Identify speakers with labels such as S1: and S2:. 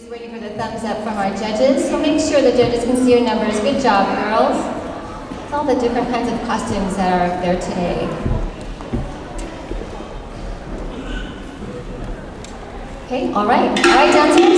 S1: Just waiting for the thumbs up from our judges. So make sure the judges can see your numbers. Good job, girls. It's all the different kinds of costumes that are there today. Okay, all right, dancers.